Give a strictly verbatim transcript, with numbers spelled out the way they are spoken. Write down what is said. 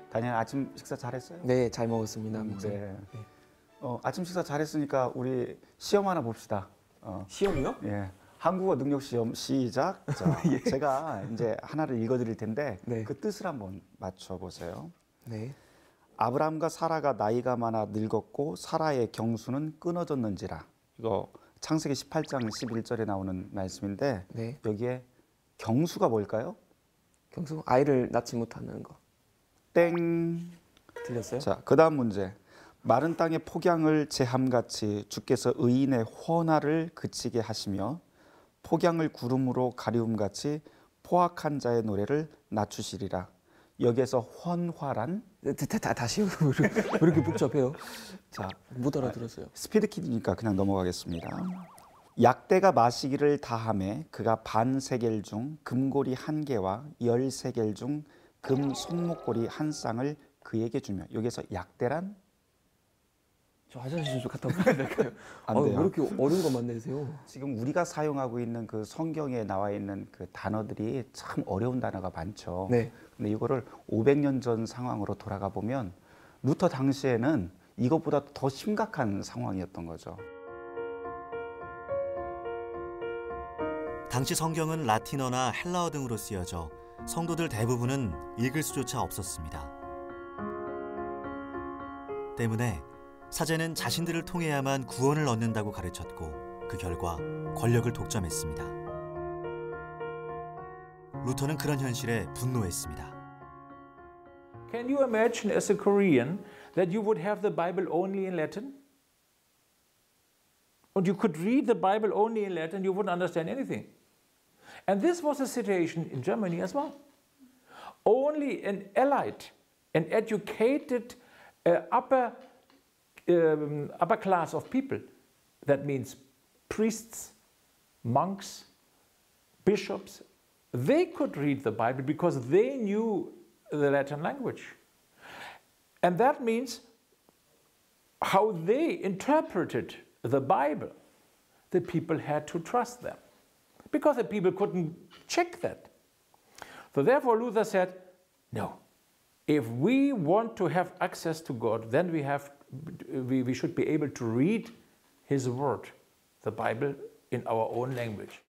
다니엘 아침 식사 잘했어요? 네, 잘 먹었습니다. 목사님. 네. 어, 아침 식사 잘했으니까 우리 시험 하나 봅시다. 어, 시험이요? 예. 한국어 능력 시험 시작. 자, 예. 제가 이제 하나를 읽어드릴 텐데 네. 그 뜻을 한번 맞춰보세요. 네. 아브라함과 사라가 나이가 많아 늙었고 사라의 경수는 끊어졌는지라. 이거 창세기 십팔 장 십일 절에 나오는 말씀인데 네. 여기에 경수가 뭘까요? 경수 아이를 낳지 못하는 거. 땡. 틀렸어요? 자, 그다음 문제. 마른 땅의 폭양을 제함같이 주께서 의인의 헌화를 그치게 하시며 폭양을 구름으로 가리움같이 포악한 자의 노래를 낮추시리라. 여기에서 헌화란? 다, 다, 다시요? 왜 이렇게 복잡해요? 자, 못 알아들었어요. 스피드키드니까 그냥 넘어가겠습니다. 약대가 마시기를 다함에 그가 반 세겔 중 금고리 한 개와 열 세겔 중 금 손목고리 한 쌍을 그에게 주며. 여기서 약대란? 저 화장실 좀 갔다 오면 될까요? 안 아, 돼요. 왜 이렇게 어려운 것만 내세요? 지금 우리가 사용하고 있는 그 성경에 나와 있는 그 단어들이 참 어려운 단어가 많죠. 네. 근데 이거를 오백 년 전 상황으로 돌아가 보면 루터 당시에는 이것보다 더 심각한 상황이었던 거죠. 당시 성경은 라틴어나 헬라어 등으로 쓰여져 성도들 대부분은 읽을 수조차 없었습니다. 때문에 사제는 자신들을 통해야만 구원을 얻는다고 가르쳤고 그 결과 권력을 독점했습니다. 루터는 그런 현실에 분노했습니다. Can you imagine as a Korean that you would have the Bible only in Latin? And you could read the Bible only in Latin, you wouldn't understand anything. And this was the situation in Germany as well. Only an elite, an educated uh, upper, um, upper class of people, that means priests, monks, bishops, they could read the Bible because they knew the Latin language. And that means how they interpreted the Bible, the people had to trust them because the people couldn't check that. So therefore Luther said, no, if we want to have access to God, then we, have, we, we should be able to read his word, the Bible, in our own language.